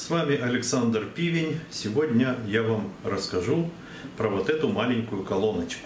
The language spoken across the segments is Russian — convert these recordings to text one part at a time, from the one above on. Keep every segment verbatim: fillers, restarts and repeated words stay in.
С вами Александр Пивень. Сегодня я вам расскажу про вот эту маленькую колоночку.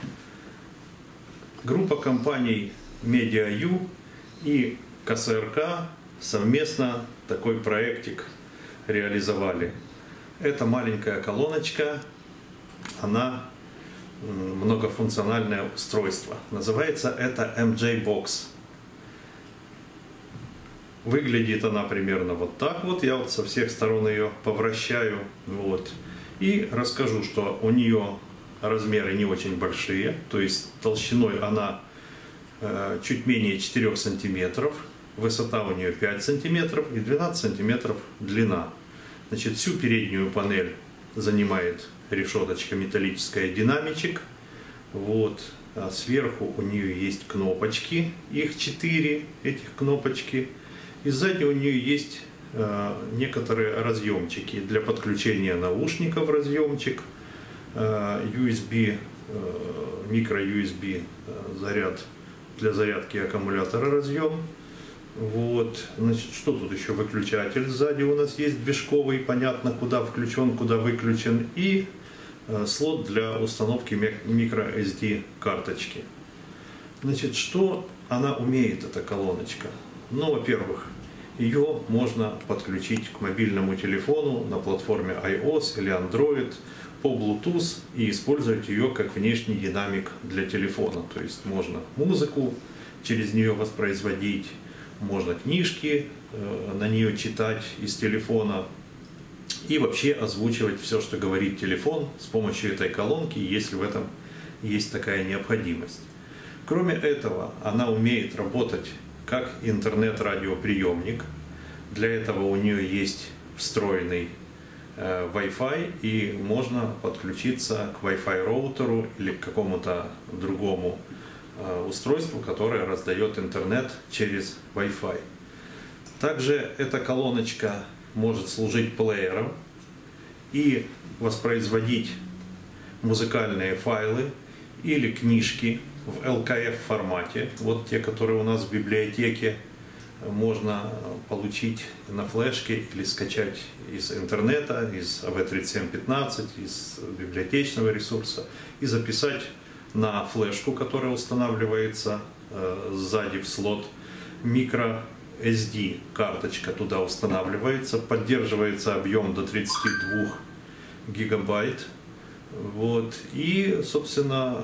Группа компаний Медиа-Ю и КСРК совместно такой проектик реализовали. Эта маленькая колоночка, она многофункциональное устройство. Называется это эм джей бокс. Выглядит она примерно вот так вот. Я вот со всех сторон ее повращаю. Вот. И расскажу, что у нее размеры не очень большие. То есть толщиной она э, чуть менее четырёх сантиметров. Высота у нее пять сантиметров и двенадцать сантиметров длина. Значит, всю переднюю панель занимает решеточка металлическая динамичек. Вот. А сверху у нее есть кнопочки. Их четыре, этих кнопочки. И сзади у нее есть э, некоторые разъемчики для подключения наушников, разъемчик, э, ю эс би, э, микро-ю эс би э, заряд для зарядки аккумулятора разъем. Вот. Значит, что тут еще? Выключатель сзади у нас есть движковый, понятно, куда включен, куда выключен. И э, слот для установки микро-эс ди карточки. Значит, что она умеет, эта колоночка? Ну, во-первых, ее можно подключить к мобильному телефону на платформе iOS или Android по Bluetooth и использовать ее как внешний динамик для телефона. То есть можно музыку через нее воспроизводить, можно книжки э, на нее читать из телефона и вообще озвучивать все, что говорит телефон с помощью этой колонки, если в этом есть такая необходимость. Кроме этого, она умеет работать как интернет-радиоприемник. Для этого у нее есть встроенный э, Wi-Fi, и можно подключиться к Wi-Fi роутеру или к какому-то другому э, устройству, которое раздает интернет через Wi-Fi. Также эта колоночка может служить плеером и воспроизводить музыкальные файлы или книжки в эл ка эф формате. Вот те, которые у нас в библиотеке, можно получить на флешке или скачать из интернета, из а вэ тридцать семь пятнадцать, из библиотечного ресурса и записать на флешку, которая устанавливается э, сзади в слот. Микро эс ди карточка туда устанавливается, поддерживается объем до тридцати двух гигабайт. Вот. И, собственно,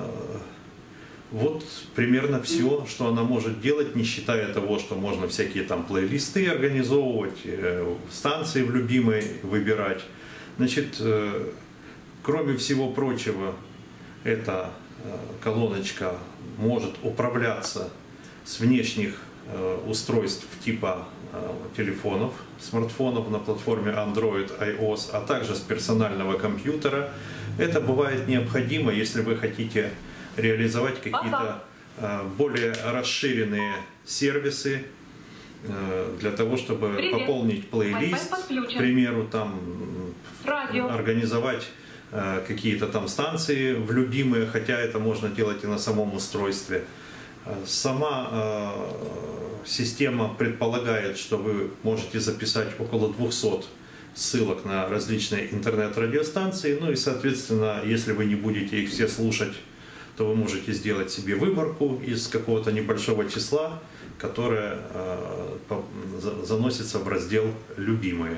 вот примерно все, что она может делать, не считая того, что можно всякие там плейлисты организовывать, станции в любимой выбирать. Значит, кроме всего прочего, эта колоночка может управляться с внешних устройств типа телефонов, смартфонов на платформе Android, iOS, а также с персонального компьютера. Это бывает необходимо, если вы хотите реализовать какие-то э, более расширенные сервисы э, для того, чтобы Привет. пополнить плейлист, к примеру, там Радио. организовать э, какие-то там станции в любимые, хотя это можно делать и на самом устройстве. Сама э, система предполагает, что вы можете записать около двухсот ссылок на различные интернет-радиостанции, ну и, соответственно, если вы не будете их все слушать, то вы можете сделать себе выборку из какого-то небольшого числа, которое э, заносится в раздел «Любимые».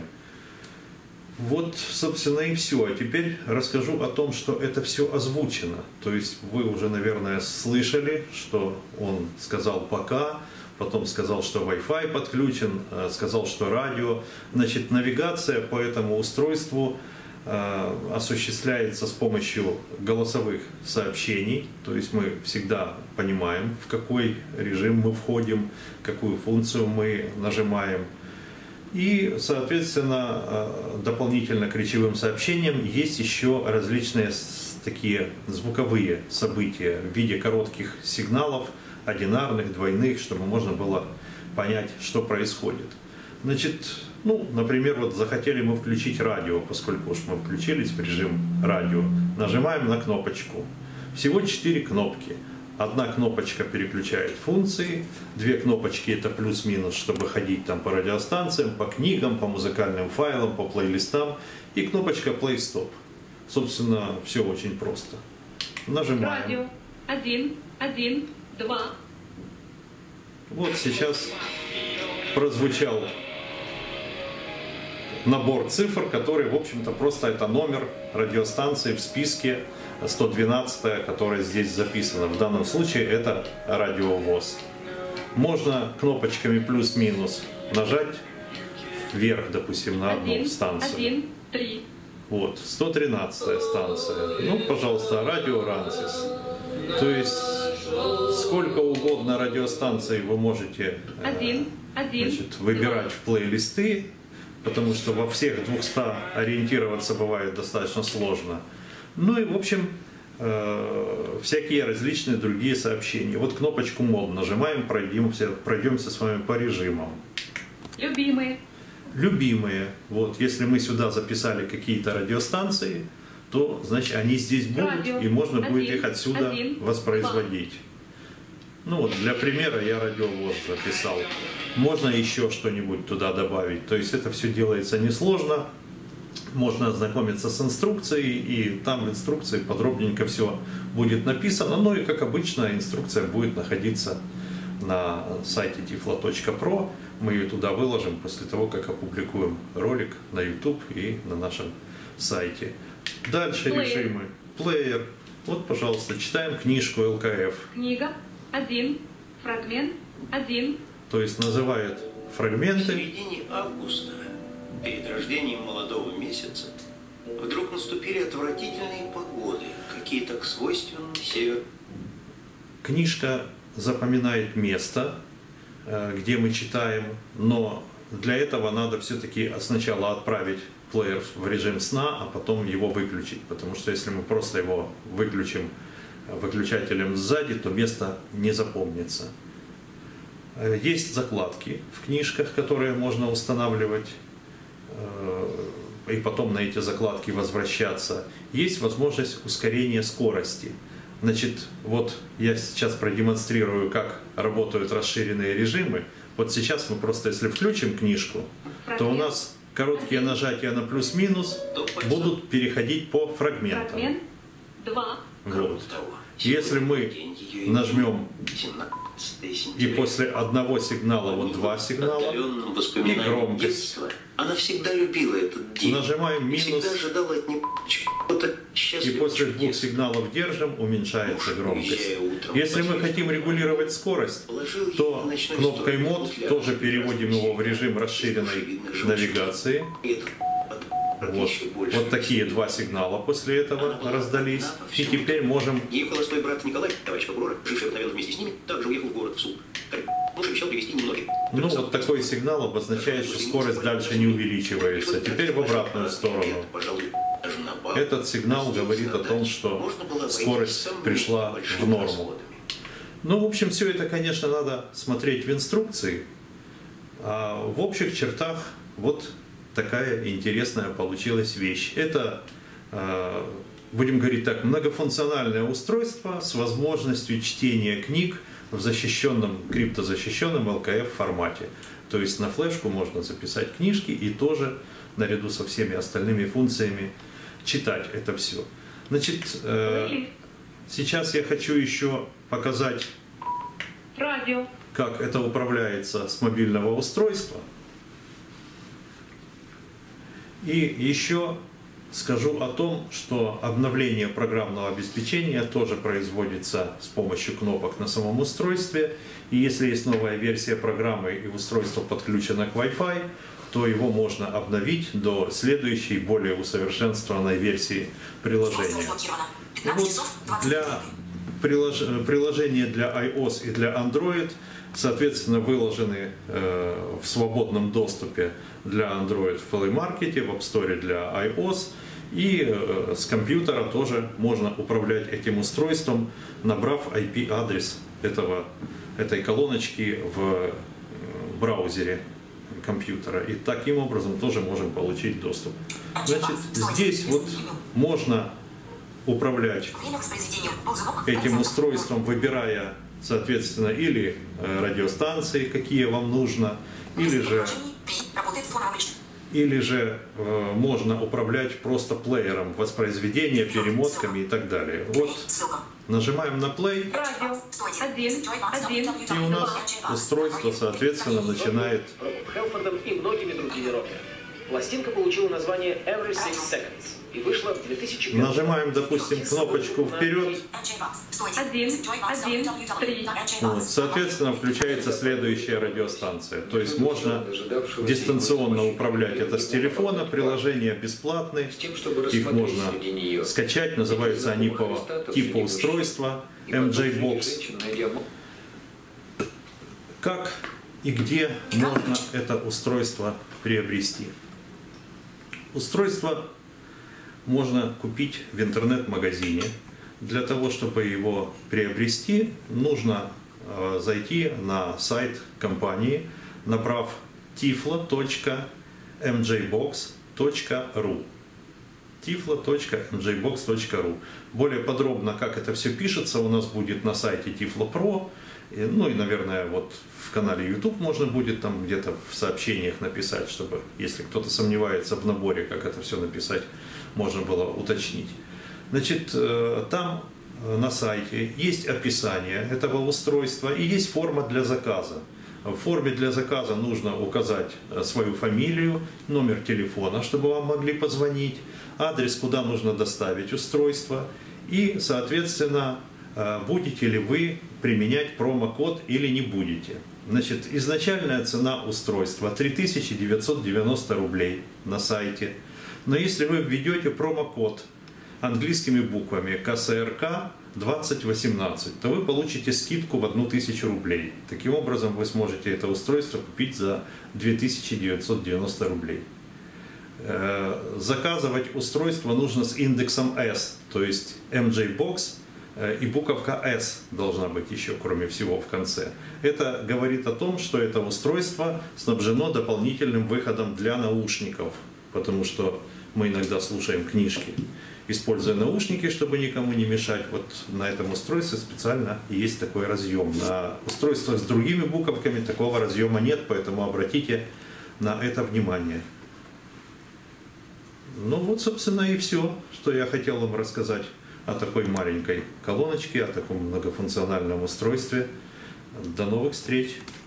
Вот, собственно, и все. А теперь расскажу о том, что это все озвучено. То есть вы уже, наверное, слышали, что он сказал «пока», потом сказал, что Wi-Fi подключен, сказал, что радио. Значит, навигация по этому устройству осуществляется с помощью голосовых сообщений, то есть мы всегда понимаем, в какой режим мы входим, какую функцию мы нажимаем. И, соответственно, дополнительно к речевым сообщениям есть еще различные такие звуковые события в виде коротких сигналов, одинарных, двойных, чтобы можно было понять, что происходит. Значит, ну, например, вот захотели мы включить радио, поскольку уж мы включились в режим радио. Нажимаем на кнопочку. Всего четыре кнопки. Одна кнопочка переключает функции, две кнопочки это плюс-минус, чтобы ходить там по радиостанциям, по книгам, по музыкальным файлам, по плейлистам, и кнопочка play-stop. Собственно, все очень просто. Нажимаем. Радио. Один, один, два. Вот сейчас прозвучал набор цифр, который, в общем-то, просто это номер радиостанции в списке сто двенадцать, которая здесь записана. В данном случае это Радио ВОС. Можно кнопочками плюс-минус нажать вверх, допустим, на одну Один, станцию. один, три. Вот, сто тринадцатая станция. Ну, пожалуйста, Радио Рансис. То есть, сколько угодно радиостанций вы можете Один, один, значит, выбирать в плейлисты, потому что во всех двухстах ориентироваться бывает достаточно сложно. Ну и, в общем, э, всякие различные другие сообщения. Вот кнопочку мод нажимаем, пройдемся, пройдемся с вами по режимам. Любимые. Любимые. Вот, если мы сюда записали какие-то радиостанции, то, значит, они здесь будут, Радио. и можно Один, будет их отсюда один, воспроизводить. Ну вот, для примера я Радио ВОС записал. Можно еще что-нибудь туда добавить. То есть это все делается несложно. Можно ознакомиться с инструкцией, и там в инструкции подробненько все будет написано. Ну и, как обычно, инструкция будет находиться на сайте тифло точка про. Мы ее туда выложим после того, как опубликуем ролик на YouTube и на нашем сайте. Дальше Плеер. режимы. Плеер. Вот, пожалуйста, читаем книжку эл ка эф. Книга. Один. Фрагмент. Один. То есть называет В фрагменты. середине августа, перед рождением молодого месяца, вдруг наступили отвратительные погоды, какие так свойственны север. Книжка запоминает место, э, где мы читаем, но для этого надо все-таки сначала отправить плеер в режим сна, а потом его выключить, потому что если мы просто его выключим выключателем сзади, то место не запомнится. Э, Есть закладки в книжках, которые можно устанавливать э, и потом на эти закладки возвращаться. Есть возможность ускорения скорости. Значит, вот я сейчас продемонстрирую, как работают расширенные режимы. Вот сейчас мы просто, если включим книжку, то у нас короткие нажатия на плюс-минус будут переходить по фрагментам. Фрагмент. Два. Вот. Если мы нажмем и после одного сигнала вот два сигнала и громкость, она всегда любила этот день. нажимаем И минус, всегда ожидала от него чего-то и счастливого, после двух чудес. сигналов держим, уменьшается Муж, громкость. уезжая утром Если мы в постель, хотим регулировать скорость, положил ей то на ночной кнопкой столик мод футляр, тоже переводим его в режим расширенной навигации. И этот от- Вот, еще больше. вот такие два сигнала после этого раздались. И теперь можем... Ее холостой брат Николай, товарищ прокурора, живший обыкновенно вместе с ними, также уехал в город в суд. Муж обещал привезти немногих. Ну, вот такой сигнал обозначает, что скорость дальше не увеличивается. Теперь в обратную сторону. Этот сигнал говорит о том, что скорость пришла в норму. Ну, в общем, все это, конечно, надо смотреть в инструкции. А в общих чертах вот такая интересная получилась вещь. Это, э, будем говорить так, многофункциональное устройство с возможностью чтения книг в защищенном, криптозащищенном эл ка эф формате. То есть на флешку можно записать книжки и тоже наряду со всеми остальными функциями читать это все. Значит, э, сейчас я хочу еще показать, Радио. как это управляется с мобильного устройства. И еще скажу о том, что обновление программного обеспечения тоже производится с помощью кнопок на самом устройстве. И если есть новая версия программы и устройство подключено к Wi-Fi, то его можно обновить до следующей, более усовершенствованной версии приложения. Вот для прилож... приложения для iOS и для Android, соответственно, выложены э, в свободном доступе для Android в Play Market, в App Store для iOS. И э, с компьютера тоже можно управлять этим устройством, набрав ай пи-адрес этого, этой колоночки в э, браузере компьютера. И таким образом тоже можем получить доступ. Значит, здесь вот можно управлять этим устройством, выбирая, соответственно, или радиостанции, какие вам нужно, или же, или же э, можно управлять просто плеером воспроизведения, перемотками и так далее. Вот нажимаем на play, Радио. Один. Один. и у нас устройство, соответственно, начинает. Хелфордом и многими другими рокерами. Пластинка получила название Every Six Seconds и вышла в две тысячи пятом. Нажимаем, допустим, кнопочку вперед. Один. Один. Три. Вот, соответственно, включается следующая радиостанция. То есть можно дистанционно управлять это с телефона. Приложения бесплатные. Их можно скачать. Называются они по типу устройства эм джей бокс. Как и где можно это устройство приобрести? Устройство можно купить в интернет-магазине. Для того, чтобы его приобрести, нужно э, зайти на сайт компании, набрав tiflo точка эм джей бокс точка ру. tiflo точка эм джей бокс точка ру. Более подробно, как это все пишется, у нас будет на сайте Tiflo Pro. Ну и, наверное, вот в канале YouTube можно будет там где-то в сообщениях написать, чтобы, если кто-то сомневается в наборе, как это все написать, можно было уточнить. Значит, там на сайте есть описание этого устройства и есть форма для заказа. В форме для заказа нужно указать свою фамилию, номер телефона, чтобы вам могли позвонить, адрес, куда нужно доставить устройство и, соответственно, будете ли вы применять промокод или не будете. Значит, изначальная цена устройства три тысячи девятьсот девяносто рублей на сайте. Но если вы введете промокод английскими буквами ка эс эр ка двадцать восемнадцать, то вы получите скидку в одну тысячу рублей. Таким образом, вы сможете это устройство купить за две тысячи девятьсот девяносто рублей. Заказывать устройство нужно с индексом эс, то есть эм джей бокс, и буковка эс должна быть еще, кроме всего, в конце. Это говорит о том, что это устройство снабжено дополнительным выходом для наушников, потому что мы иногда слушаем книжки, используя наушники, чтобы никому не мешать. Вот на этом устройстве специально есть такой разъем. На устройствах с другими буковками такого разъема нет, поэтому обратите на это внимание. Ну вот, собственно, и все, что я хотел вам рассказать о такой маленькой колоночке, о таком многофункциональном устройстве. До новых встреч!